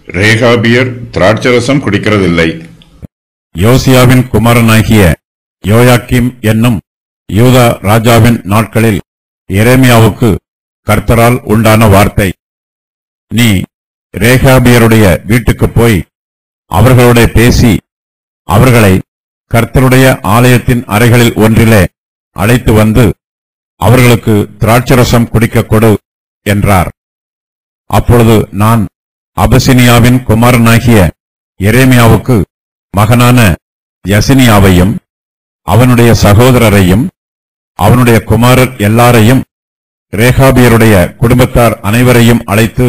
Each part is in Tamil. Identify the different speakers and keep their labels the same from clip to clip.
Speaker 1: ரேகாபியர் திராட்சரசம் குடிக்கிறதில்லை.
Speaker 2: யோசியாவின் குமாரனாகிய யோயாக்கீம் என்னும் யூதா ராஜாவின் நாட்களில் எரேமியாவுக்கு கர்த்தரால் உண்டான வார்த்தை. நீ ரேகாபியருடைய வீட்டுக்குப் போய் அவர்களோட பேசி அவர்களை கர்த்தருடைய ஆலயத்தின் அறைகளில் ஒன்றிலே அழைத்து வந்து அவர்களுக்கு திராட்சரசம் குடிக்க கொடு என்றார். அப்பொழுது நான் அபசினியாவின் குமாரனாகிய எரேமியாவுக்கு மகனான யசினியாவையும் அவனுடைய சகோதரரையும் அவனுடைய குமாரர் எல்லாரையும் ரேகாபியருடைய குடும்பத்தார் அனைவரையும் அழைத்து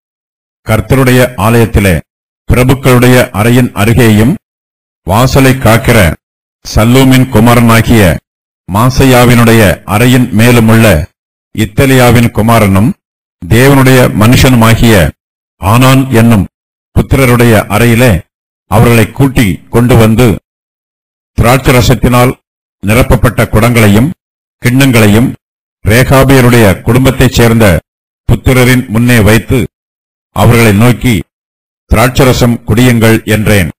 Speaker 2: கர்த்தருடைய ஆலயத்திலே பிரபுக்களுடைய அறையின் அருகேயும் வாசலை காக்கிற சல்லூமின் குமாரனாகிய மாசையாவினுடைய அறையின் மேலுமுள்ள இத்தலியாவின் குமாரனும் தேவனுடைய மனுஷனுமாகிய ஆனான் என்னும் புத்திரருடைய அறையிலே அவர்களை கூட்டி கொண்டு வந்து திராட்சரசத்தினால் நிரப்பப்பட்ட குடங்களையும் கிண்ணங்களையும் ரேகாபியருடைய குடும்பத்தைச் சேர்ந்த புத்திரரின் முன்னே வைத்து அவர்களை நோக்கி திராட்சரசம் குடியுங்கள் என்றேன்.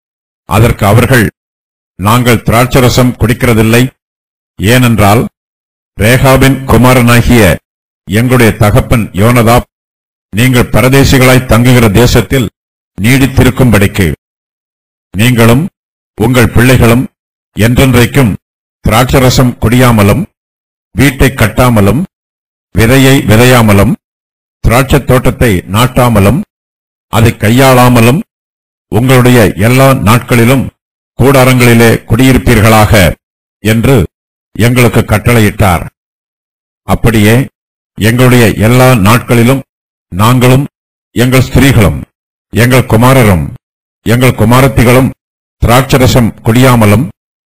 Speaker 2: அதற்கு அவர்கள், நாங்கள் திராட்சரசம் குடிக்கிறதில்லை. ஏனென்றால் ரேகாபின் குமாரனாகிய எங்களுடைய தகப்பன் யோனதாப் நீங்கள் பரதேசிகளாய் தங்குகிற தேசத்தில் நீடித்திருக்கும்படிக்கு நீங்களும் உங்கள் பிள்ளைகளும் என்றென்றைக்கும் திராட்சரசம் குடியாமலும் வீட்டை கட்டாமலும் விதையை விதையாமலும் திராட்சத் தோட்டத்தை நாட்டாமலும் அதை கையாளாமலும் உங்களுடைய எல்லா நாட்களிலும் கூடாரங்களிலே குடியிருப்பீர்களாக என்று எங்களுக்கு கட்டளையிட்டார். அப்படியே எங்களுடைய எல்லா நாட்களிலும் நாங்களும் எங்கள் ஸ்திரீகளும் எங்கள் குமாரரும் எங்கள் குமாரத்திகளும் திராட்சரசம் குடியாமலும்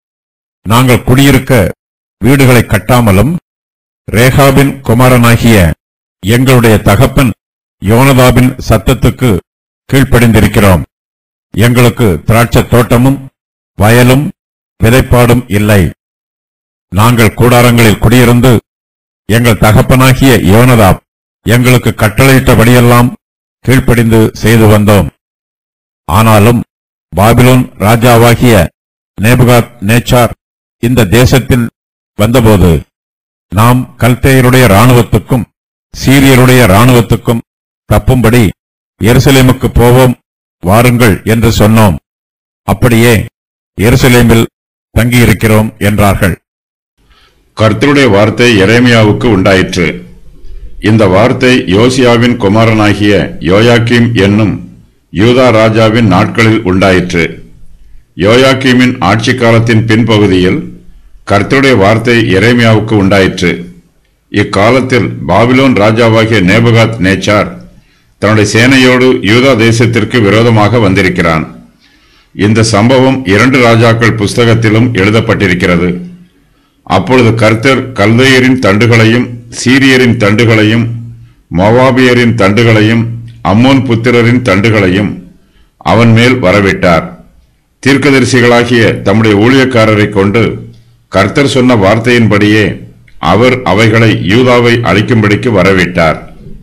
Speaker 2: நாங்கள் குடியிருக்க வீடுகளை கட்டாமலும் ரேகாபின் குமாரனாகிய எங்களுடைய தகப்பன் யோனதாபின் சத்தத்துக்கு கீழ்ப்படிந்திருக்கிறோம். எங்களுக்கு திராட்சத் தோட்டமும் வயலும் விதைப்பாடும் இல்லை. நாங்கள் கூடாரங்களில் குடியிருந்து எங்கள் தகப்பனாகிய யோனதாப் எங்களுக்கு கட்டளையிட்டபடியெல்லாம் கீழ்ப்படிந்து செய்து வந்தோம். ஆனாலும் பாபிலோன் ராஜாவாகிய நேபுகாத் நேச்சார் இந்த தேசத்தில் வந்தபோது நாம் கல்தேயருடைய இராணுவத்துக்கும் சீரியருடைய இராணுவத்துக்கும் தப்பும்படி எருசலேமுக்கு போவோம் வாருங்கள் என்று சொன்னோம். அப்படியே எருசலேமில் தங்கியிருக்கிறோம் என்றார்கள்.
Speaker 1: கர்த்தருடைய வார்த்தை எரேமியாவுக்கு உண்டாயிற்று. இந்த வார்த்தை யோசியாவின் குமாரனாகிய யோயாக்கீம் என்னும் யூதா ராஜாவின் நாட்களில் உண்டாயிற்று. யோயாக்கீமின் ஆட்சி காலத்தின் பின்பகுதியில் கர்த்தருடைய வார்த்தை எரேமியாவுக்கு உண்டாயிற்று. இக்காலத்தில் பாபிலோன் ராஜாவாகிய நேபுகாத் நேச்சார் தன்னுடைய சேனையோடு யூதா தேசத்திற்கு விரோதமாக வந்திருக்கிறான். இந்த சம்பவம் 2 ராஜாக்கள் புஸ்தகத்திலும் எழுதப்பட்டிருக்கிறது. அப்பொழுது கர்த்தர் கல்தேயரின் தண்டுகளையும் சீரியரின் தண்டுகளையும் மோவாபியரின் தண்டுகளையும் அம்மோன் புத்திரரின் தண்டுகளையும் அவன் மேல் வரவிட்டார். தீர்க்கதரிசிகளாகிய தம்முடைய ஊழியக்காரரை கொண்டு கர்த்தர் சொன்ன வார்த்தையின்படியே அவர் அவைகளை யூதாவை அழிக்கும்படிக்கு வரவிட்டார்.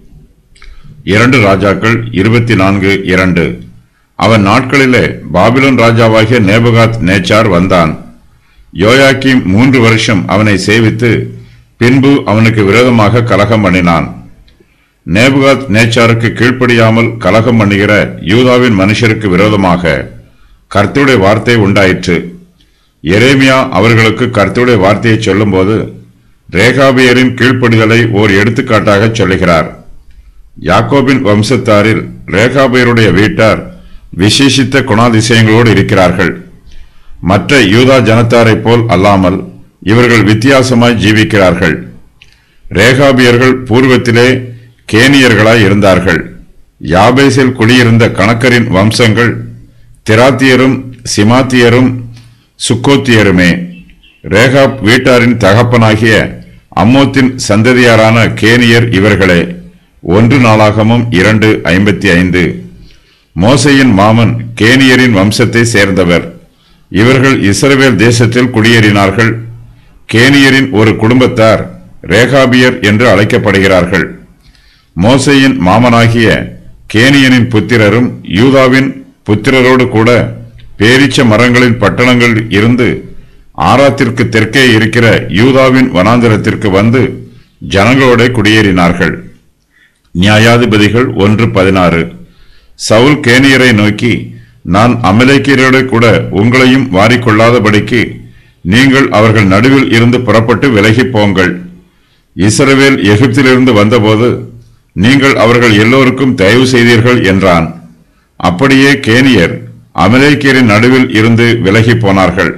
Speaker 1: 2 ராஜாக்கள் 24:2. அவன் நாட்களிலே பாபிலோன் ராஜாவாகிய நேபுகாத் நேச்சார் வந்தான். யோயாக்கீம் 3 வருஷம் அவனை சேவித்து பின்பு அவனுக்கு விரோதமாக கலகம் பண்ணினான். நேபுகாத் நேச்சாருக்கு கீழ்ப்படியாமல் கலகம் பண்ணுகிற யூதாவின் மனுஷருக்கு விரோதமாக கர்த்தருடைய வார்த்தை உண்டாயிற்று. எரேமியா அவர்களுக்கு கர்த்தருடைய வார்த்தையை சொல்லும்போது ரேகாபியரின் கீழ்ப்படிதலை ஓர் எடுத்துக்காட்டாக சொல்லுகிறார். யாக்கோபின் வம்சத்தாரில் ரேகாபியருடைய வீட்டார் விசேஷித்த குணாதிசயங்களோடு இருக்கிறார்கள். மற்ற யூதா ஜனத்தாரைப் போல் அல்லாமல் இவர்கள் வித்தியாசமாய் ஜீவிக்கிறார்கள். ரேகாபியர்கள் பூர்வத்திலே கேனியர்களாய் இருந்தார்கள். யாபேசில் குடியிருந்த கணக்கரின் வம்சங்கள் திராத்தியரும் சிமாத்தியரும் சுக்கோத்தியருமே. ரேகாப் வீட்டாரின் தகப்பனாகிய அம்மோத்தின் சந்ததியாரான கேனியர் இவர்களே. 1 நாளாகமம் 2:55. மோசேயின் மாமன் கேனியரின் வம்சத்தை சேர்ந்தவர். இவர்கள் இஸ்ரவேல் தேசத்தில் குடியேறினார்கள். கேனியரின் ஒரு குடும்பத்தார் ரேகாபியர் என்று அழைக்கப்படுகிறார்கள். மோசேயின் மாமனாகிய கேனியனின் புத்திரரும் யூதாவின் புத்திரரோடு கூட பேரீச்ச மரங்களின் பட்டணங்கள் இருந்து ஆராத்திற்கு தெற்கே இருக்கிற யூதாவின் வனாந்திரத்திற்கு வந்து ஜனங்களோட குடியேறினார்கள். நியாயாதிபதிகள் 1:16. சவுல் கேனியரை நோக்கி, நான் அமலேக்கியரோடு கூட உங்களையும் வாரிக்கொள்ளாதபடிக்கு நீங்கள் அவர்கள் நடுவில் இருந்து புறப்பட்டு விலகி போங்கள். இஸ்ரவேல் எகிப்திலிருந்து வந்தபோது நீங்கள் அவர்கள் எல்லோருக்கும் தயவு செய்தீர்கள் என்றான். அப்படியே கேனியர் அமலேக்கியரின் நடுவில் இருந்து விலகி போனார்கள்.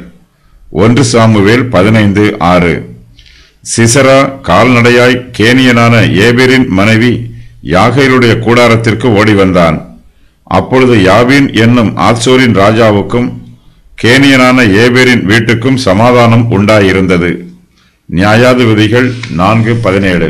Speaker 1: 1 சாமுவேல் 15:6. சிசரா கால்நடையாய் கேனியனான ஏபேரின் மனைவி யாகேலுடைய கூடாரத்திற்கு ஓடி வந்தான். அப்பொழுது யாபீன் என்னும் ஆத்சோரின் ராஜாவுக்கும் கேனியனான ஏபேரின் வீட்டுக்கும் சமாதானம் உண்டாயிருந்தது. நியாயாதிபதிகள் 4:17.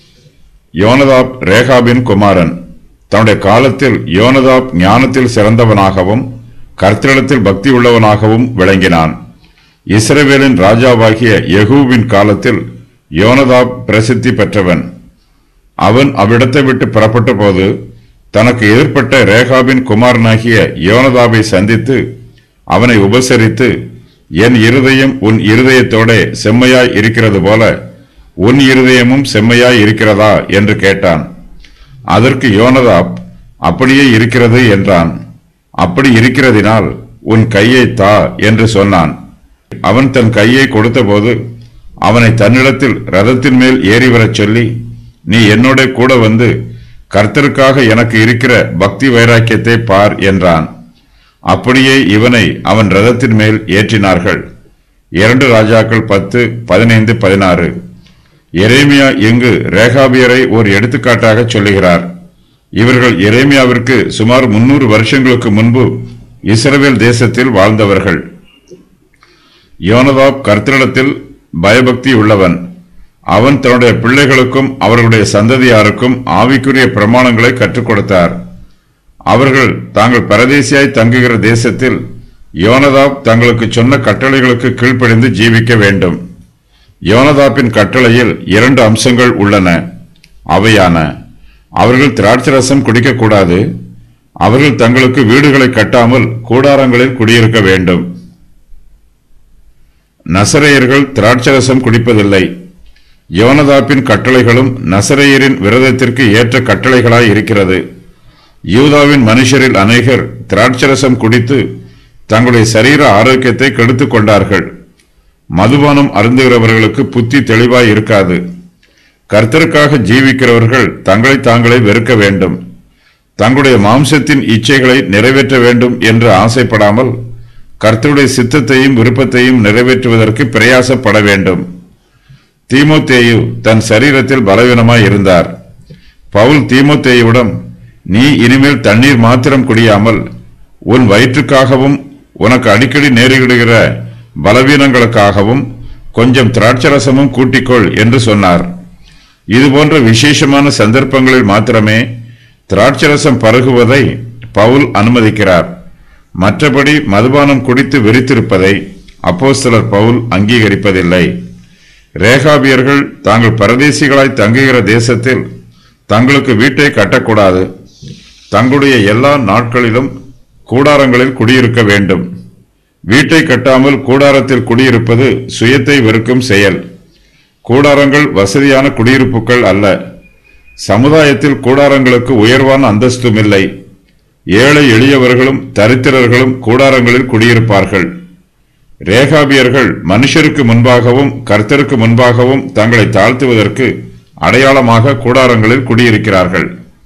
Speaker 1: யோனதாப் ரேகாபின் குமாரன். தன்னுடைய காலத்தில் யோனதாப் ஞானத்தில் சிறந்தவனாகவும் கர்த்தரிடத்தில் பக்தி உள்ளவனாகவும் விளங்கினான். இஸ்ரவேலின் ராஜாவாகிய யெகூவின் காலத்தில் யோனதாப் பிரசித்தி பெற்றவன். அவன் அவ்விடத்தை விட்டு புறப்பட்ட போது தனக்கு எதிர்ப்பட்ட ரேகாபின் குமாரனாகிய யோனதாபை சந்தித்து அவனை உபசரித்து, என் இருதயம் உன் இருதயத்தோட செம்மையாய் இருக்கிறது போல உன் இருதயமும் செம்மையாய் இருக்கிறதா என்று கேட்டான். அதற்கு யோனதாப், அப்படியே இருக்கிறது என்றான். அப்படி இருக்கிறதினால் உன் கையை தா என்று சொன்னான். அவன் தன் கையை கொடுத்தபோது அவனை தன்னிடத்தில் ரதத்தின் மேல் ஏறி வரச் சொல்லி, நீ என்னோட கூட வந்து கர்த்தருக்காக எனக்கு இருக்கிற பக்தி வைராக்கியத்தை பார் என்றான். அப்படியே இவனை அவன் ரதத்தின் மேல் ஏற்றினார்கள். 2 ராஜாக்கள் 10:15-16. எரேமியா இங்கு ரேகாபியரை ஒரு எடுத்துக்காட்டாக சொல்லுகிறார். இவர்கள் எரேமியாவிற்கு சுமார் 300 வருஷங்களுக்கு முன்பு இஸ்ரவேல் தேசத்தில் வாழ்ந்தவர்கள். யோனதாப் கர்த்தரிடத்தில் பயபக்தி உள்ளவன். அவன் தன்னுடைய பிள்ளைகளுக்கும் அவர்களுடைய சந்ததியாருக்கும் ஆவிக்குரிய பிரமாணங்களை கற்றுக் கொடுத்தார். அவர்கள் தாங்கள் பரதேசியாய் தங்குகிற தேசத்தில் யோனதாப் தங்களுக்கு சொன்ன கட்டளைகளுக்கு கீழ்ப்படிந்து ஜீவிக்க வேண்டும். யோனதாப்பின் கட்டளையில் 2 அம்சங்கள் உள்ளன. அவையான, அவர்கள் திராட்சரசம் குடிக்கக்கூடாது, அவர்கள் தங்களுக்கு வீடுகளை கட்டாமல் கூடாரங்களில் குடியிருக்க வேண்டும். நசரேயர்கள் திராட்சரசம் குடிப்பதில்லை. யோனதாப்பின் கட்டளைகளும் நசரேயரின் விரதத்திற்கு ஏற்ற கட்டளைகளாய் இருக்கிறது. யூதாவின் மனுஷரில் அநேகர் திராட்சரசம் குடித்து தங்களுடைய சரீர ஆரோக்கியத்தை கெடுத்துக் கொண்டார்கள். மதுபானம் அருந்துகிறவர்களுக்கு புத்தி தெளிவாய் இருக்காது. கர்த்தருக்காக ஜீவிக்கிறவர்கள் தங்களை தாங்களே வெறுக்க வேண்டும். தங்களுடைய மாம்சத்தின் இச்சைகளை நிறைவேற்ற வேண்டும் என்று ஆசைப்படாமல் கர்த்தருடைய சித்தத்தையும் விருப்பத்தையும் நிறைவேற்றுவதற்கு பிரயாசப்பட வேண்டும். தீமோத்தேயு தன் சரீரத்தில் பலவீனமாய் இருந்தார். பவுல் தீமோத்தேயுடன், நீ இனிமேல் தண்ணீர் மாத்திரம் குடியாமல் உன் வயிற்றுக்காகவும் உனக்கு அடிக்கடி நேரிடுகிற பலவீனங்களுக்காகவும் கொஞ்சம் திராட்சரசமும் கூட்டிக்கொள் என்று சொன்னார். இதுபோன்ற விசேஷமான சந்தர்ப்பங்களில் மாத்திரமே திராட்சரசம் பருகுவதை பவுல் அனுமதிக்கிறார். மற்றபடி மதுபானம் குடித்து வெறித்திருப்பதை அப்போஸ்தலர் பவுல் அங்கீகரிப்பதில்லை. ரேகாபியர்கள் தாங்கள் பரதேசிகளாய் தங்குகிற தேசத்தில் தங்களுக்கு வீட்டை கட்டக்கூடாது. தங்களுடைய எல்லா நாட்களிலும் கூடாரங்களில் குடியிருக்க வேண்டும். வீட்டை கட்டாமல் கூடாரத்தில் குடியிருப்பது சுயத்தை வெறுக்கும் செயல். கூடாரங்கள் வசதியான குடியிருப்புகள் அல்ல. சமுதாயத்தில் கூடாரங்களுக்கு உயர்வான அந்தஸ்தும் இல்லை. ஏழை எளியவர்களும் தரித்திரர்களும் கூடாரங்களில் குடியிருப்பார்கள். ரேகாபியர்கள் மனுஷருக்கு முன்பாகவும் கர்த்தருக்கு முன்பாகவும் தங்களை தாழ்த்துவதற்கு அடையாளமாக கூடாரங்களில் குடியிருக்கிறார்கள்.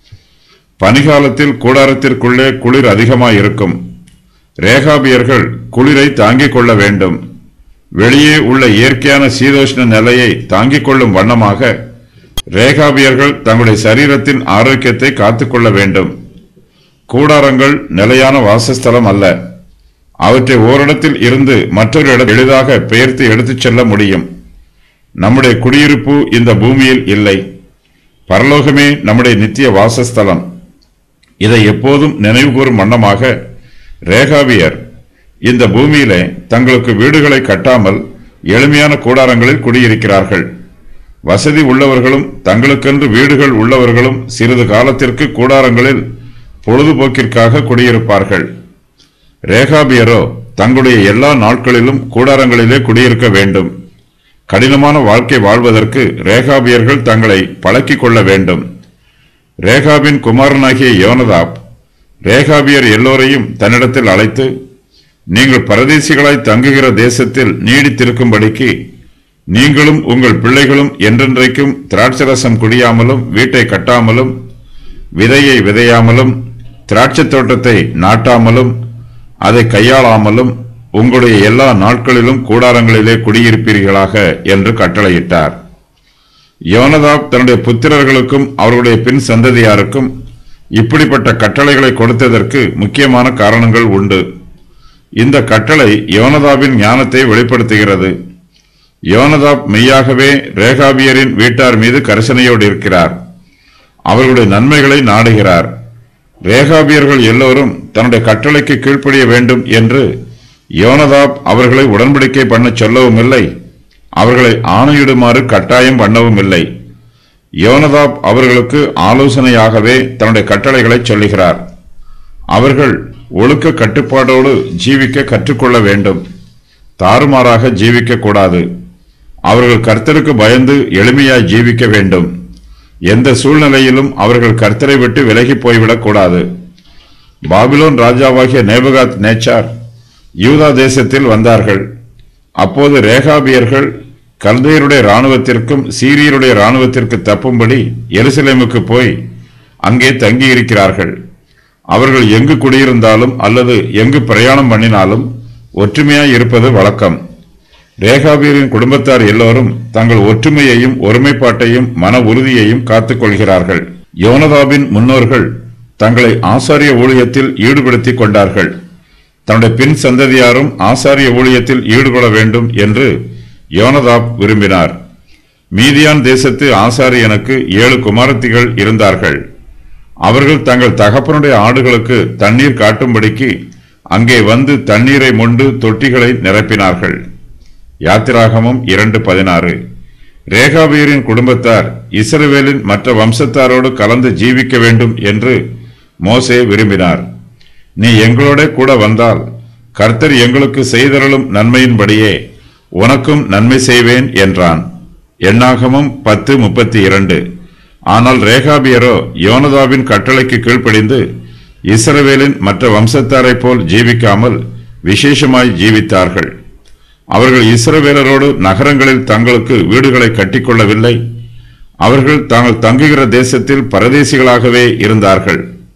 Speaker 1: பனிகாலத்தில் கூடாரத்திற்குள்ளே குளிர் அதிகமாயிருக்கும். ரேகாபியர்கள் குளிரை தாங்கிக் கொள்ள வேண்டும். வெளியே உள்ள இயற்கையான சீதோஷ்ண நிலையை தாங்கிக் கொள்ளும் வண்ணமாக ரேகாபியர்கள் தங்களுடைய சரீரத்தின் ஆரோக்கியத்தை காத்துக்கொள்ள வேண்டும். கூடாரங்கள் நிலையான வாசஸ்தலம் அல்ல. அவற்றை ஓரிடத்தில் இருந்து மற்றொரு இடம் எளிதாக பெயர்த்து எடுத்துச் செல்ல முடியும். நம்முடைய குடியிருப்பு இந்த பூமியில் இல்லை. பரலோகமே நம்முடைய நித்திய வாசஸ்தலம். இதை எப்போதும் நினைவுகூறும் வண்ணமாக ரேகாபியர் இந்த பூமியிலே தங்களுக்கு வீடுகளை கட்டாமல் எளிமையான கூடாரங்களில் குடியிருக்கிறார்கள். வசதி உள்ளவர்களும் தங்களுக்கென்று வீடுகள் உள்ளவர்களும் சிறிது காலத்திற்கு கூடாரங்களில் பொழுதுபோக்கிற்காக குடியிருப்பார்கள். ரேகாபியரோ தங்களுடைய எல்லா நாட்களிலும் கூடாரங்களிலே குடியிருக்க வேண்டும். கடினமான வாழ்க்கை வாழ்வதற்கு ரேகாபியர்கள் தங்களை பழக்கிக் கொள்ள வேண்டும். ரேகாபின் குமாரனாகிய யோனதாப் ரேகாபியர் எல்லோரையும் தன்னிடத்தில் அழைத்து, நீங்கள் பரதேசிகளாய் தங்குகிற தேசத்தில் நீடித்திருக்கும்படிக்கு நீங்களும் உங்கள் பிள்ளைகளும் என்றென்றைக்கும் திராட்சரசம் குடியாமலும் வீட்டை கட்டாமலும் விதையை விதையாமலும் திராட்சை தோட்டத்தை நாட்டாமலும் அதை கையாளாமலும் உங்களுடைய எல்லா நாட்களிலும் கூடாரங்களிலே குடியிருப்பீர்களாக என்று கட்டளையிட்டார். யோனதாப் தன்னுடைய புத்திரர்களுக்கும் அவர்களுடைய பின் சந்ததியாருக்கும் இப்படிப்பட்ட கட்டளைகளை கொடுத்ததற்கு முக்கியமான காரணங்கள் உண்டு. இந்த கட்டளை யோனதாபின் ஞானத்தை வெளிப்படுத்துகிறது. யோனதாப் மெய்யாகவே ரேகாபியரின் வீட்டார் மீது கரிசனையோடு இருக்கிறார். அவர்களுடைய நன்மைகளை நாடுகிறார். ரேகாபியர்கள் எல்லோரும் தன்னுடைய கட்டளைக்கு கீழ்ப்படிய வேண்டும் என்று யோனதாப் அவர்களை உடன்படிக்கை பண்ண சொல்லவும் இல்லை, அவர்களை ஆணையிடுமாறு கட்டாயம் பண்ணவும் இல்லை. யோனதாப் அவர்களுக்கு ஆலோசனையாகவே தன்னுடைய கட்டளைகளை சொல்லுகிறார். அவர்கள் ஒழுக்க கட்டுப்பாடோடு ஜீவிக்க கற்றுக்கொள்ள வேண்டும். தாறுமாறாக ஜீவிக்க கூடாது. அவர்கள் கர்த்தருக்கு பயந்து எளிமையாய் ஜீவிக்க வேண்டும். எந்த சூழ்நிலையிலும் அவர்கள் கர்த்தரை விட்டு விலகி போய்விடக் கூடாது. பாபிலோன் ராஜாவாகிய நேபுகாத் நேச்சார் யூதா தேசத்தில் வந்தார்கள். அப்போது ரேகாபியர்கள் கல்தையருடைய இராணுவத்திற்கும் சீரியருடைய இராணுவத்திற்கு தப்பும்படி எருசலேமுக்கு போய் அங்கே தங்கியிருக்கிறார்கள். அவர்கள் எங்கு குடியிருந்தாலும் அல்லது எங்கு பிரயாணம் பண்ணினாலும் ஒற்றுமையாய் இருப்பது வழக்கம். ரேகாபியரின் குடும்பத்தார் எல்லோரும் தங்கள் ஒற்றுமையையும் ஒருமைப்பாட்டையும் மன உறுதியையும் காத்துக் கொள்கிறார்கள். யோனதாபின் முன்னோர்கள் தங்களை ஆசாரிய ஊழியத்தில் ஈடுபடுத்திக் கொண்டார்கள். தன்னுடைய பின் சந்ததியாரும் ஆசாரிய ஊழியத்தில் ஈடுபட வேண்டும் என்று யோனதாப் விரும்பினார். மீதியான் தேசத்து ஆசாரியனுக்கு 7 குமாரத்திகள் இருந்தார்கள். அவர்கள் தங்கள் தகப்பனுடைய ஆடுகளுக்கு தண்ணீர் காட்டும்படிக்கு அங்கே வந்து தண்ணீரை மொண்டு தொட்டிகளை நிரப்பினார்கள். யாத்திராகமம் 2:16. ரேகாபியரின் குடும்பத்தார் இஸ்ரவேலின் மற்ற வம்சத்தாரோடு கலந்து ஜீவிக்க வேண்டும் என்று மோசே விரும்பினார். நீ எங்களோட கூட வந்தால் கர்த்தர் எங்களுக்கு செய்தருளும் நன்மையின்படியே உனக்கும் நன்மை செய்வேன் என்றான். எண்ணாகமம் 10:32. ஆனால் ரேகாபியரோ யோனதாபின் கட்டளைக்கு கீழ்ப்படிந்து இஸ்ரவேலின் மற்ற வம்சத்தாரை போல் ஜீவிக்காமல் விசேஷமாய் ஜீவித்தார்கள். அவர்கள் இஸ்ரவேலரோடு நகரங்களில் தங்களுக்கு வீடுகளை கட்டிக்கொள்ளவில்லை. அவர்கள் தாங்கள் தங்குகிற தேசத்தில் பரதேசிகளாகவே இருந்தார்கள்.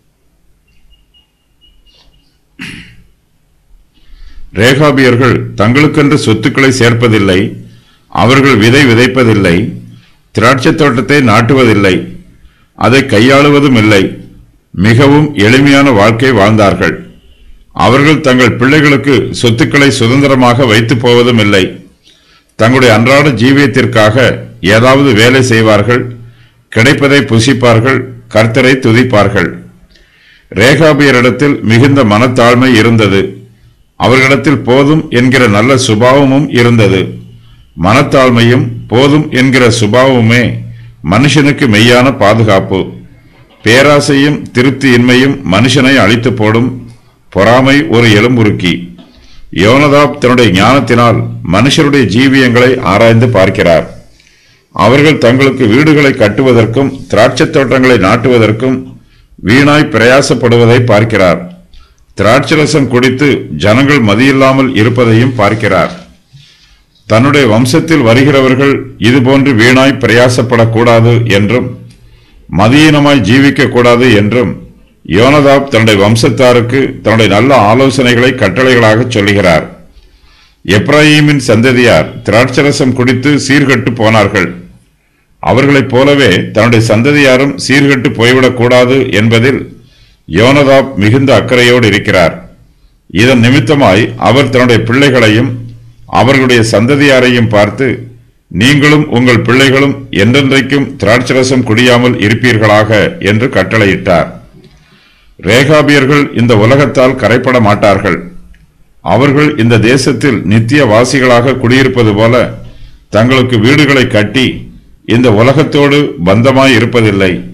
Speaker 1: ரேகாபியர்கள் தங்களுக்கென்று சொத்துக்களை சேர்ப்பதில்லை, அவர்கள் விதை விதைப்பதில்லை, திராட்சை தோட்டத்தை நாட்டுவதில்லை, அதை கையாளுவதும் இல்லை. மிகவும் எளிமையான வாழ்க்கை வாழ்ந்தார்கள். அவர்கள் தங்கள் பிள்ளைகளுக்கு சொத்துக்களை சுதந்திரமாக வைத்து போவதும் இல்லை. தங்களுடைய அன்றாட ஜீவியத்திற்காக ஏதாவது வேலை செய்வார்கள், கிடைப்பதை புசிப்பார்கள், கர்த்தரை துதிப்பார்கள். ரேகாபியரிடத்தில் மிகுந்த மனத்தாழ்மை இருந்தது. அவர்களிடத்தில் போதும் என்கிற நல்ல சுபாவமும் இருந்தது. மனத்தாழ்மையும் போதும் என்கிற சுபாவமுமே மனுஷனுக்கு மெய்யான பாதுகாப்பு. பேராசையும் திருப்தியின்மையும் மனுஷனை அழித்து போடும். பொறாமை ஒரு எலும்புருக்கி. யோனதாப் தன்னுடைய ஞானத்தினால் மனுஷருடைய ஜீவியங்களை ஆராய்ந்து பார்க்கிறார். அவர்கள் தங்களுக்கு வீடுகளை கட்டுவதற்கும் திராட்சை தோட்டங்களை நாட்டுவதற்கும் வீணாய் பிரயாசப்படுவதை பார்க்கிறார். திராட்சரசம் குடித்து ஜனங்கள் மதியில்லாமல் இருப்பதையும் பார்க்கிறார். தன்னுடைய வம்சத்தில் வருகிறவர்கள் இதுபோன்று வீணாய் பிரயாசப்படக்கூடாது என்றும் மதியீனமாய் ஜீவிக்க கூடாது என்றும் யோனதாப் தன்னுடைய வம்சத்தாருக்கு தன்னுடைய நல்ல ஆலோசனைகளை கட்டளைகளாக சொல்லுகிறார். எப்ராஹீமின் சந்ததியார் திராட்சரசம் குடித்து சீர்கட்டு போனார்கள். அவர்களைப் போலவே தன்னுடைய சந்ததியாரும் சீர்கட்டு போய்விடக்கூடாது என்பதில் யோனதாப் மிகுந்த அக்கறையோடு இருக்கிறார். இதன் நிமித்தமாய் அவர் தன்னுடைய பிள்ளைகளையும் அவர்களுடைய சந்ததியாரையும் பார்த்து, நீங்களும் உங்கள் பிள்ளைகளும் என்றென்றைக்கும் திராட்சரசம் குடியாமல் இருப்பீர்களாக என்று கட்டளையிட்டார். ரேகாபியர்கள் இந்த உலகத்தால் கரைப்பட மாட்டார்கள். அவர்கள் இந்த தேசத்தில் நித்திய வாசிகளாக குடியிருப்பது போல தங்களுக்கு வீடுகளை கட்டி இந்த உலகத்தோடு பந்தமாய் இருப்பதில்லை.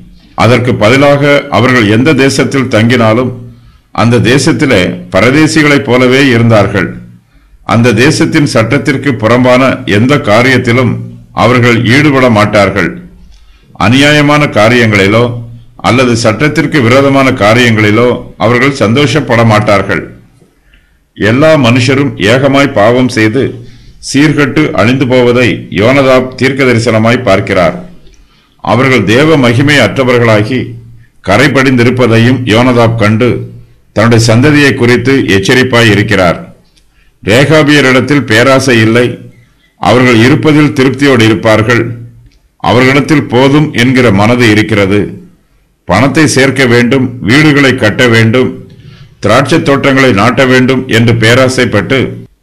Speaker 1: அதற்கு பதிலாக அவர்கள் எந்த தேசத்தில் தங்கினாலும் அந்த தேசத்திலே பரதேசிகளைப் போலவே இருந்தார்கள். அந்த தேசத்தின் சட்டத்திற்கு புறம்பான எந்த காரியத்திலும் அவர்கள் ஈடுபட மாட்டார்கள். அநியாயமான காரியங்களிலோ அல்லது சட்டத்திற்கு விரோதமான காரியங்களிலோ அவர்கள் சந்தோஷப்பட மாட்டார்கள். எல்லா மனுஷரும் ஏகமாய் பாவம் செய்து சீர்கட்டு அழிந்து போவதை யோனதாப் தீர்க்க தரிசனமாய் பார்க்கிறார். அவர்கள் தேவ மகிமை அற்றவர்களாகி கரைபடிந்திருப்பதையும் யோனதாப் கண்டு தன்னுடைய சந்ததியை குறித்து எச்சரிப்பாய் இருக்கிறார். ரேகாபியரிடத்தில் பேராசை இல்லை, அவர்கள் இருப்பதில் திருப்தியோடு இருப்பார்கள். அவர்களிடத்தில் போதும் என்கிற மனது இருக்கிறது. பணத்தை சேர்க்க வேண்டும், வீடுகளை கட்ட வேண்டும், திராட்சை தோட்டங்களை நாட்ட வேண்டும் என்று பேராசைப்பட்டு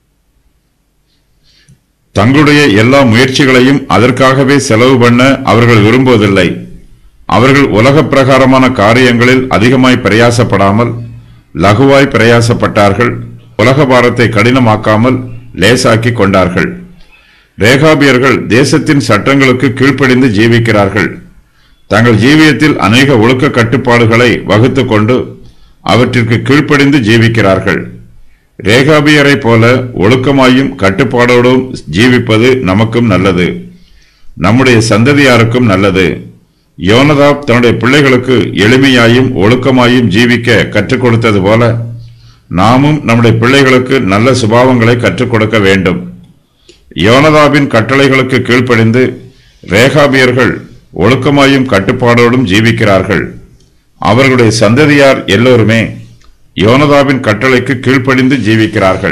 Speaker 1: தங்களுடைய எல்லா முயற்சிகளையும் அதற்காகவே செலவு பண்ண அவர்கள் விரும்புவதில்லை. அவர்கள் உலக பிரகாரமான காரியங்களில் அதிகமாய் பிரயாசப்படாமல் லகுவாய் பிரயாசப்பட்டார்கள். உலக பாரத்தை கடினமாக்காமல் லேசாக்கி கொண்டார்கள். ரேகாபியர்கள் தேசத்தின் சட்டங்களுக்கு கீழ்ப்படிந்து ஜீவிக்கிறார்கள். தங்கள் ஜீவியத்தில் அநேக ஒழுக்க கட்டுப்பாடுகளை வகுத்து கொண்டு அவற்றிற்கு கீழ்ப்படிந்து ஜீவிக்கிறார்கள். ரேகாபியரை போல ஒழுக்கமாயும் கட்டுப்பாடோடும் ஜீவிப்பது நமக்கும் நல்லது, நம்முடைய சந்ததியாருக்கும் நல்லது. யோனதாப் தன்னுடைய பிள்ளைகளுக்கு எளிமையாயும் ஒழுக்கமாயும் ஜீவிக்க கற்றுக் கொடுத்தது போல நாமும் நம்முடைய பிள்ளைகளுக்கு நல்ல சுபாவங்களை கற்றுக் கொடுக்க வேண்டும். யோனதாபின் கட்டளைகளுக்கு கீழ்ப்படிந்து ரேகாபியர்கள் ஒழுக்கமாயும் கட்டுப்பாடோடும் ஜீவிக்கிறார்கள். அவர்களுடைய சந்ததியார் எல்லோருமே யோனதாபின் கட்டளைக்கு கீழ்ப்படிந்து ஜீவிக்கிறார்கள்.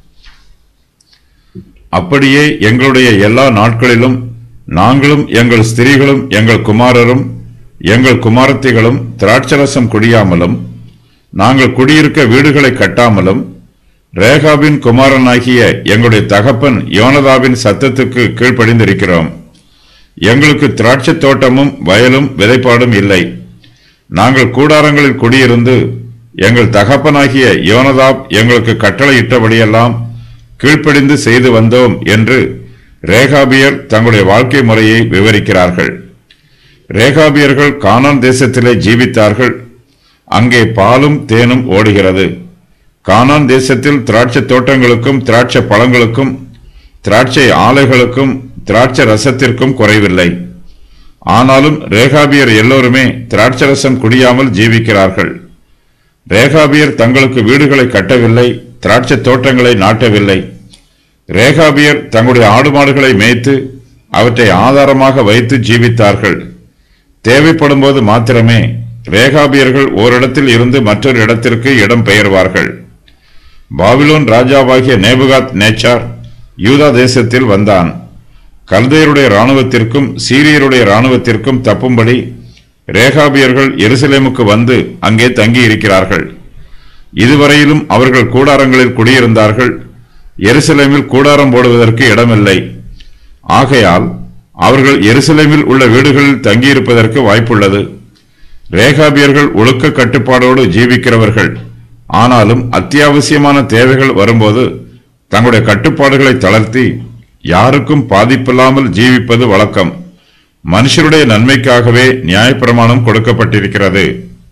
Speaker 1: அப்படியே எங்களுடைய எல்லா நாட்களிலும் நாங்களும் எங்கள் ஸ்திரீகளும் எங்கள் குமாரரும் எங்கள் குமாரத்திகளும் திராட்சரசம் குடியாமலும் நாங்கள் குடியிருக்க வீடுகளை கட்டாமலும் ரேகாபின் குமாரனாகிய எங்களுடைய தகப்பன் யோனதாபின் சத்தத்துக்கு கீழ்ப்படிந்திருக்கிறோம். எங்களுக்கு திராட்சை தோட்டமும் வயலும் விதைப்பாடும் இல்லை. நாங்கள் கூடாரங்களில் குடியிருந்து எங்கள் தகப்பனாகிய யோனதாப் எங்களுக்கு கட்டளையிட்டபடியெல்லாம் கீழ்ப்படிந்து செய்து வந்தோம் என்று ரேகாபியர் தங்களுடைய வாழ்க்கை முறையை விவரிக்கிறார்கள். ரேகாபியர்கள் கானான் தேசத்திலே ஜீவித்தார்கள். அங்கே பாலும் தேனும் ஓடுகிறது. கானான் தேசத்தில் திராட்சை தோட்டங்களுக்கும் திராட்சை பழங்களுக்கும் திராட்சை ஆலைகளுக்கும் திராட்சை ரசத்திற்கும் குறைவில்லை. ஆனாலும் ரேகாபியர் எல்லோருமே திராட்சை ரசம் குடியாமல் ஜீவிக்கிறார்கள். ரேகாபியர் தங்களுக்கு வீடுகளை கட்டவில்லை, திராட்சை தோட்டங்களை நாட்டவில்லை. ரேகாபியர் தங்களுடைய ஆடு மாடுகளை மேய்த்து அவற்றை ஆதாரமாக வைத்து ஜீவித்தார்கள். தேவைப்படும் போது மாத்திரமே ரேகாபியர்கள் ஓரிடத்தில் இருந்து மற்றொரு இடத்திற்கு இடம் பெயர்வார்கள். பாபிலோன் ராஜாவாகிய நேபுகாத் நேச்சார் யூதா தேசத்தில் வந்தான். கல்தையருடைய இராணுவத்திற்கும் சீரியருடைய இராணுவத்திற்கும் தப்பும்படி ரேகாபியர்கள் எருசலேமுக்கு வந்து அங்கே தங்கி இருக்கிறார்கள். இதுவரையிலும் அவர்கள் கூடாரங்களில் குடியிருந்தார்கள். எருசலேமில் கூடாரம் போடுவதற்கு இடமில்லை. ஆகையால் அவர்கள் எருசலேமில் உள்ள வீடுகளில் தங்கியிருப்பதற்கு வாய்ப்புள்ளது. ரேகாபியர்கள் ஒழுக்க கட்டுப்பாடோடு ஜீவிக்கிறவர்கள். ஆனாலும் அத்தியாவசியமான தேவைகள் வரும்போது தங்களுடைய கட்டுப்பாடுகளை தளர்த்தி யாருக்கும் பாதிப்பில்லாமல் ஜீவிப்பது வழக்கம். மனுஷருடைய நன்மைக்காகவே நியாயப்பிரமாணம் கொடுக்கப்பட்டிருக்கிறது.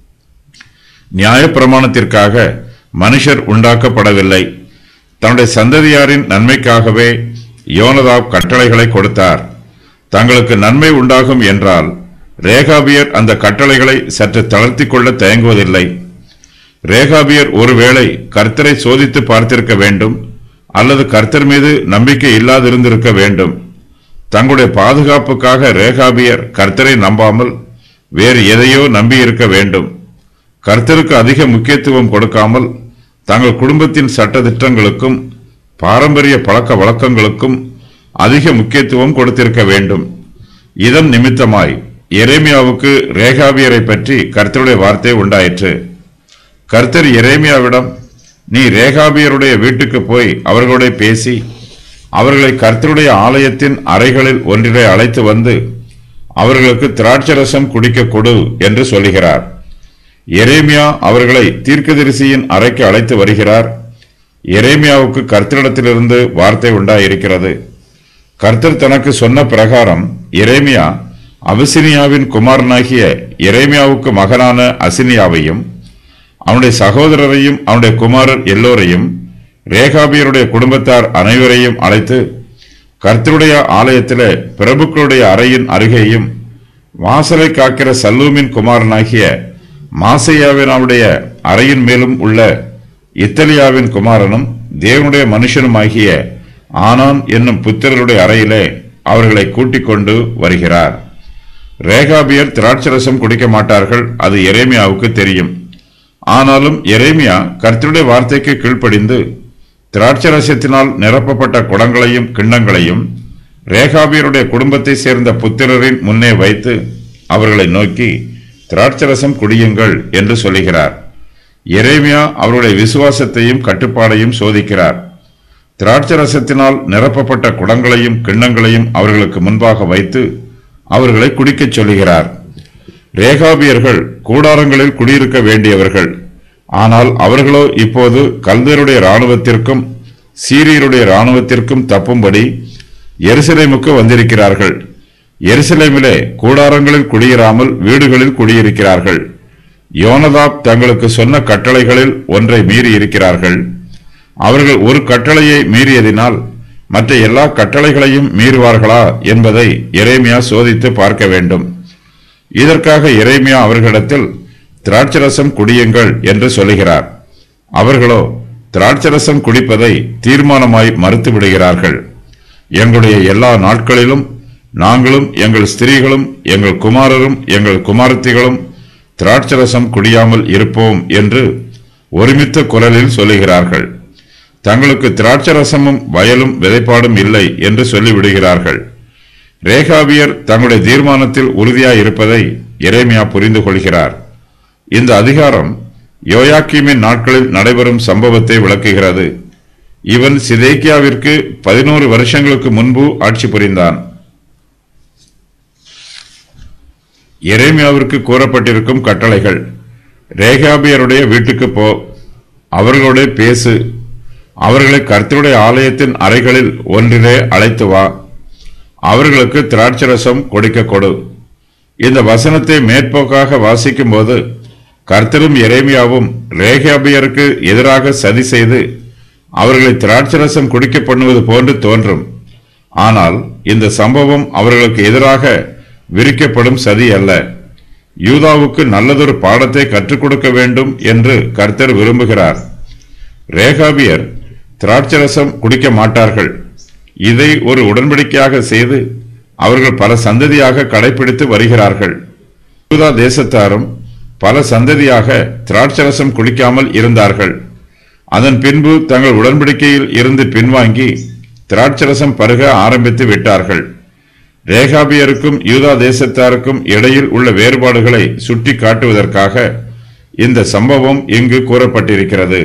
Speaker 1: நியாயப்பிரமாணத்திற்காக மனுஷர் உண்டாக்கப்படவில்லை. தன்னுடைய சந்ததியாரின் நன்மைக்காகவே யோனதாப் கட்டளைகளை கொடுத்தார். தங்களுக்கு நன்மை உண்டாகும் என்றால் ரேகாபியர் அந்த கட்டளைகளை சற்று தளர்த்தி கொள்ள தயங்குவதில்லை. ரேகாபியர் ஒருவேளை கர்த்தரை சோதித்து பார்த்திருக்க வேண்டும், அல்லது கர்த்தர் மீது நம்பிக்கை இல்லாதிருந்திருக்க வேண்டும். தங்களுடைய பாதுகாப்புக்காக ரேகாபியர் கர்த்தரை நம்பாமல் வேறு எதையோ நம்பியிருக்க வேண்டும். கர்த்தருக்கு அதிக முக்கியத்துவம் கொடுக்காமல் தங்கள் குடும்பத்தின் சட்டதிட்டங்களுக்கும் பாரம்பரிய பழக்க வழக்கங்களுக்கும் அதிக முக்கியத்துவம் கொடுத்திருக்க வேண்டும். இதன் நிமித்தமாய் எரேமியாவுக்கு ரேகாபியரை பற்றி கர்த்தருடைய வார்த்தை உண்டாயிற்று. கர்த்தர் எரேமியாவிடம், நீ ரேகாபியருடைய வீட்டுக்கு போய் அவர்களுடைய பேசி அவர்களை கர்த்தருடைய ஆலயத்தின் அறைகளில் ஒன்றிலே அழைத்து வந்து அவர்களுக்கு திராட்சரசம் குடிக்க கொடு என்று சொல்லுகிறார். எரேமியா அவர்களை தீர்க்கதரிசியின் அறைக்கு அழைத்து வருகிறார். எரேமியாவுக்கு கர்த்தரிடத்திலிருந்து வார்த்தை உண்டாயிருக்கிறது. கர்த்தர் தனக்கு சொன்ன பிரகாரம் எரேமியா அபிசினியாவின் குமாரனாகிய எரேமியாவுக்கு மகனான அசினியாவையும் அவனுடைய சகோதரரையும் அவனுடைய குமாரர் எல்லோரையும் ரேகாபியருடைய குடும்பத்தார் அனைவரையும் அழைத்து கர்த்தருடைய ஆலயத்திலே பிரபுக்களுடைய அறையின் அருகேயும் வாசலை காக்கிற சல்லூமின் குமாரனாகிய மாசையாவினுடைய அறையின் மேலும் உள்ள இத்தலியாவின் குமாரனும் தேவனுடைய மனுஷனுமாகிய ஆனான் என்னும் புத்திரருடைய அறையிலே அவர்களை கூட்டிக் கொண்டு வருகிறார். ரேகாபியர் திராட்சரசம் குடிக்க மாட்டார்கள், அது எரேமியாவுக்கு தெரியும். ஆனாலும் எரேமியா கர்த்தருடைய வார்த்தைக்கு கீழ்ப்படிந்து திராட்சரசத்தினால் நிரப்பப்பட்ட குடங்களையும் கிண்ணங்களையும் ரேகாபியருடைய குடும்பத்தை சேர்ந்த புத்திரரின் முன்னே வைத்து அவர்களை நோக்கி திராட்சரசம் குடியுங்கள் என்று சொல்லுகிறார். எரேமியா அவருடைய விசுவாசத்தையும் கட்டுப்பாடையும் சோதிக்கிறார். திராட்சரசத்தினால் நிரப்பப்பட்ட குடங்களையும் கிண்ணங்களையும் அவர்களுக்கு முன்பாக வைத்து அவர்களை குடிக்கச் சொல்லுகிறார். ரேகாபியர்கள் கூடாரங்களில் குடியிருக்க வேண்டியவர்கள். ஆனால் அவர்களோ இப்போது கல்தேருடைய இராணுவத்திற்கும் சீரியருடைய இராணுவத்திற்கும் தப்பும்படி எருசலேமுக்கு வந்திருக்கிறார்கள். எருசலேமிலே கூடாரங்களில் குடியிராமல் வீடுகளில் குடியிருக்கிறார்கள். யோனதாப் தங்களுக்கு சொன்ன கட்டளைகளில் ஒன்றை மீறி இருக்கிறார்கள். அவர்கள் ஒரு கட்டளையை மீறியதினால் மற்ற எல்லா கட்டளைகளையும் மீறுவார்களா என்பதை எரேமியா சோதித்து பார்க்க வேண்டும். இதற்காக எரேமியா அவர்களிடத்தில் திராட்சரசம் குடியுங்கள் என்று சொல்லுகிறார். அவர்களோ திராட்சரசம் குடிப்பதை தீர்மானமாய் மறுத்து விடுகிறார்கள். எங்களுடைய எல்லா நாட்களிலும் நாங்களும் எங்கள் ஸ்திரீகளும் எங்கள் குமாரரும் எங்கள் குமாரத்திகளும் திராட்சரசம் குடியாமல் இருப்போம் என்று ஒருமித்த குரலில் சொல்லுகிறார்கள். தங்களுக்கு திராட்சரசமும் வயலும் விதைப்பாடும் இல்லை என்று சொல்லிவிடுகிறார்கள். ரேகாபியர் தங்களுடைய தீர்மானத்தில் உறுதியாய் இருப்பதை எரேமியா புரிந்து கொள்கிறார். இந்த அதிகாரம் யோயாக்கீமின் நாட்களில் நடைபெறும் சம்பவத்தை விளக்குகிறது. இவன் சிதேக்கியாவிற்கு 11 வருஷங்களுக்கு முன்பு ஆட்சி புரிந்தான். எரேமியாவிற்கு கூறப்பட்டிருக்கும் கட்டளைகள்: ரேகாபியருடைய வீட்டுக்கு போ, அவர்களோட பேசு, அவர்களை கர்த்தருடைய ஆலயத்தின் அறைகளில் ஒன்றிலே அழைத்து வா, அவர்களுக்கு திராட்சரசம் கொடுக்க கொடு. இந்த வசனத்தை மேற்போக்காக வாசிக்கும் போது கர்த்தரும் எரேமியாவும் ரேகாபியருக்கு எதிராக சதி செய்து அவர்களை திராட்சரசம் குடிக்க பண்ணுவது போன்று தோன்றும். ஆனால் இந்த சம்பவம் அவர்களுக்கு எதிராக விரிக்கப்படும் சதி அல்ல. யூதாவுக்கு நல்லதொரு பாடத்தை கற்றுக் கொடுக்க வேண்டும் என்று கர்த்தர் விரும்புகிறார். ரேகாபியர் திராட்சரசம் குடிக்க மாட்டார்கள். இதை ஒரு உடன்படிக்கையாக செய்து அவர்கள் பல சந்ததியாக கடைபிடித்து வருகிறார்கள். யூதா தேசத்தாரும் பல சந்ததியாக திராட்சரசம் குடிக்காமல் இருந்தார்கள். அதன் பின்பு தங்கள் உடன்படிக்கையில் இருந்து பின்வாங்கி திராட்சரசம் பருக ஆரம்பித்து விட்டார்கள். ரேகாபியருக்கும் யூதா தேசத்தாருக்கும் இடையில் உள்ள வேறுபாடுகளை சுட்டி காட்டுவதற்காக இந்த சம்பவம் இங்கு கூறப்பட்டிருக்கிறது.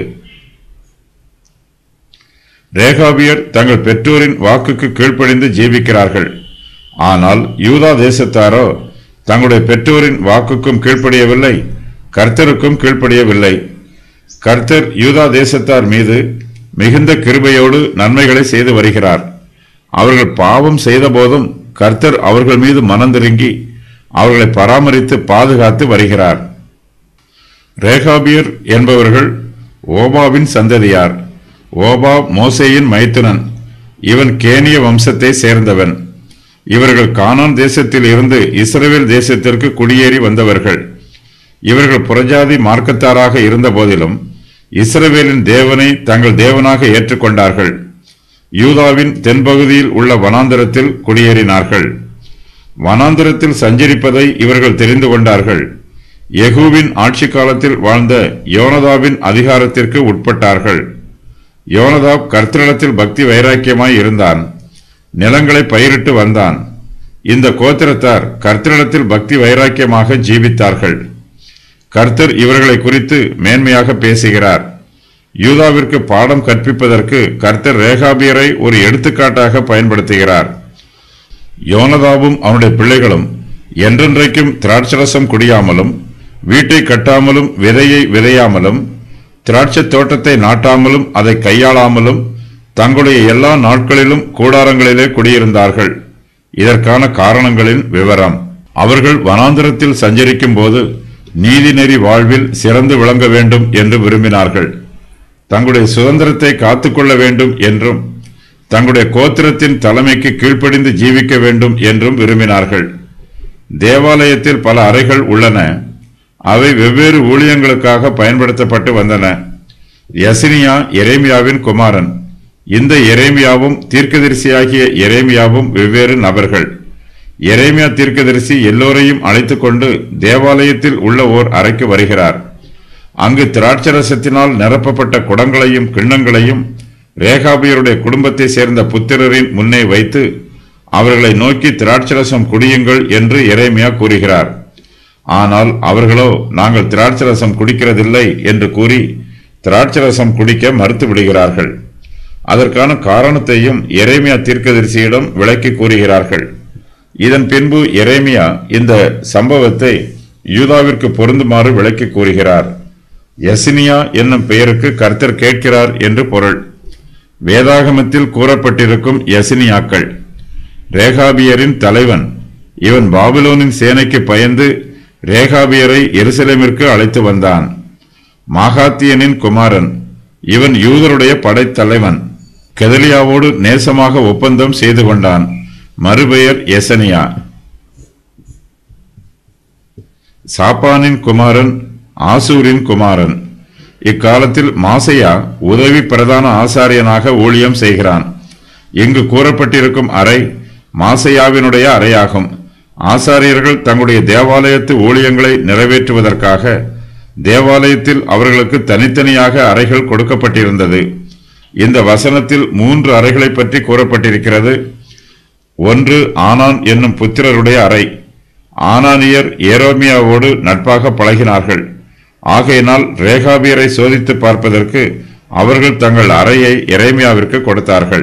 Speaker 1: ரேகாபியர் தங்கள் பெற்றோரின் வாக்குக்கு கீழ்ப்படிந்து ஜீவிக்கிறார்கள். ஆனால் யூதா தேசத்தாரோ தங்களுடைய பெற்றோரின் வாக்குக்கும் கீழ்ப்படியவில்லை, கர்த்தருக்கும் கீழ்ப்படியவில்லை. கர்த்தர் யூதா தேசத்தார் மீது மிகுந்த கிருபையோடு நன்மைகளை செய்து வருகிறார். அவர்கள் பாவம் செய்த போதும் கர்த்தர் அவர்கள் மீது மனந்திருங்கி அவர்களை பராமரித்து பாதுகாத்து வருகிறார். ரேகாபியர் என்பவர்கள் ஓபாவின் சந்ததியார். ஓபா மோசேயின் மைத்துனன். இவன் கேனிய வம்சத்தை சேர்ந்தவன். இவர்கள் கானான் தேசத்தில் இருந்து இஸ்ரவேல் தேசத்திற்கு குடியேறி வந்தவர்கள். இவர்கள் புறஜாதி மார்க்கத்தாராக இருந்த போதிலும் இஸ்ரவேலின் தேவனை தங்கள் தேவனாக ஏற்றுக்கொண்டார்கள். யூதாவின் தென்பகுதியில் உள்ள வனாந்தரத்தில் குடியேறினார்கள். வனாந்தரத்தில் சஞ்சரிப்பதை இவர்கள் தெரிந்து கொண்டார்கள். யெகூவின் ஆட்சி காலத்தில் வாழ்ந்த யோனதாபின் அதிகாரத்திற்கு உட்பட்டார்கள். யோனதாப் கர்த்தரிடத்தில் பக்தி வைராக்கியமாய் இருந்தான். நிலங்களை பயிரிட்டு வந்தான். இந்த கோத்திரத்தார் கர்த்தரிடத்தில் பக்தி வைராக்கியமாக ஜீவித்தார்கள். கர்த்தர் இவர்களை குறித்து மேன்மையாக பேசுகிறார். யூதாவிற்கு பாடம் கற்பிப்பதற்கு கர்த்தர் ரேகாபியரை ஒரு எடுத்துக்காட்டாக பயன்படுத்துகிறார். யோனதாபும் அவனுடைய பிள்ளைகளும் என்றென்றைக்கும் திராட்சரசம் குடியாமலும், வீட்டை கட்டாமலும், விதையை விதையாமலும், திராட்சை தோட்டத்தை நாட்டாமலும், அதை கையாளாமலும் தங்களுடைய எல்லா நாட்களிலும் கூடாரங்களிலே குடியிருந்தார்கள். இதற்கான காரணங்களின் விவரம்: அவர்கள் வனாந்தரத்தில் சஞ்சரிக்கும் போது நீதிநெறி வாழ்வில் சிறந்து விளங்க வேண்டும் என்று விரும்பினார்கள். தங்களுடைய சுதந்திரத்தை காத்துக்கொள்ள வேண்டும் என்றும் தங்களுடைய கோத்திரத்தின் தலைமைக்கு கீழ்ப்படிந்து ஜீவிக்க வேண்டும் என்றும் விரும்பினார்கள். தேவாலயத்தில் பல அறைகள் உள்ளன. அவை வெவ்வேறு ஊழியங்களுக்காக பயன்படுத்தப்பட்டு வந்தன. யசினியா எரேமியாவின் குமாரன். இந்த எரேமியாவும் தீர்க்கதரிசியாகிய எரேமியாவும் வெவ்வேறு நபர்கள். எரேமியா தீர்க்கதரிசி எல்லோரையும் அழைத்துக் கொண்டு தேவாலயத்தில் உள்ள ஓர் அறைக்கு வருகிறார். அங்கு திராட்சரசத்தினால் நிரப்பப்பட்ட குடங்களையும் கிண்ணங்களையும் ரேகாபியருடைய குடும்பத்தை சேர்ந்த புத்திரரின் முன்னே வைத்து அவர்களை நோக்கி திராட்சரசம் குடியுங்கள் என்று எரேமியா கூறுகிறார். ஆனால் அவர்களோ நாங்கள் திராட்சரசம் குடிக்கிறதில்லை என்று கூறி திராட்சரசம் குடிக்க மறுத்து விடுகிறார்கள். அதற்கான காரணத்தையும் எரேமியா தீர்க்கதரிசியிடம் விளக்கி கூறுகிறார்கள். இதன் பின்பு எரேமியா இந்த சம்பவத்தை யூதாவிற்கு பொருந்துமாறு விளக்கி கூறுகிறார். யசினியா என்னும் பெயருக்கு கர்த்தர் கேட்கிறார் என்று பொருள். வேதாகமத்தில் கூறப்பட்டிருக்கும் யசினியாக்கள். ரேகாபியரின் தலைவன். இவன் பாபிலோனின் சேனைக்கு பயந்து ரேகாபியரை எருசலேமிற்கு அழைத்து வந்தான். மாகாத்தியனின் குமாரன். இவன் யூதருடைய படைத்தலைவன். கெதலியாவோடு நேசமாக ஒப்பந்தம் செய்து கொண்டான். மறுபெயர் எசனியா. சாப்பானின் குமாரன் ஆசூரின் குமாரன். இக்காலத்தில் மாசையா உதவி பிரதான ஆசாரியனாக ஊழியம் செய்கிறான். இங்கு கூறப்பட்டிருக்கும் அறை மாசையாவினுடைய அறையாகும். ஆசாரியர்கள் தங்களுடைய தேவாலயத்து ஊழியங்களை நிறைவேற்றுவதற்காக தேவாலயத்தில் அவர்களுக்கு தனித்தனியாக அறைகள் கொடுக்கப்பட்டிருந்தது. இந்த வசனத்தில் 3 அறைகளை பற்றி கூறப்பட்டிருக்கிறது. ஒன்று ஆனான் என்னும் புத்திரருடைய அறை. ஆனானியர் எரேமியாவோடு நட்பாக பழகினார்கள். ஆகையினால் ரேகாபியரை சோதித்து பார்ப்பதற்கு அவர்கள் தங்கள் அறையை எரேமியாவிற்கு கொடுத்தார்கள்.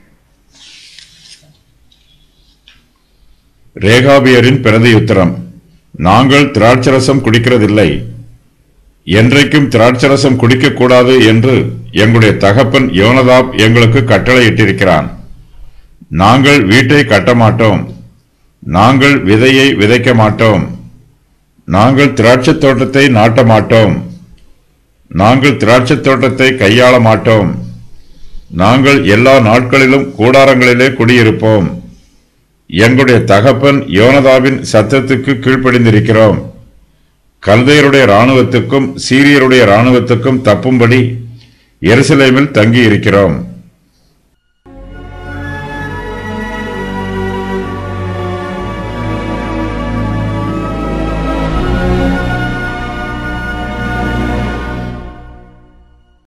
Speaker 1: ரேகாபியரின் பிரதியுத்தரம். நாங்கள் திராட்சரசம் குடிக்கிறதில்லை. என்றைக்கும் திராட்சரசம் குடிக்கக்கூடாது என்று எங்களுடைய தகப்பன் யோனதாப் எங்களுக்கு கட்டளையிட்டிருக்கிறான். நாங்கள் வீட்டை கட்ட மாட்டோம். நாங்கள் விதையை விதைக்க மாட்டோம். நாங்கள் திராட்சை தோட்டத்தை நாட்ட மாட்டோம். நாங்கள் திராட்சை தோட்டத்தை கையாள மாட்டோம். நாங்கள் எல்லா நாட்களிலும் கூடாரங்களிலே குடியிருப்போம். எங்களுடைய தகப்பன் யோனதாவின் சத்தத்துக்கு கீழ்ப்படிந்திருக்கிறோம். கல்தையருடைய இராணுவத்துக்கும் சீரியருடைய இராணுவத்துக்கும் தப்பும்படி எருசலேமில் தங்கி இருக்கிறோம்.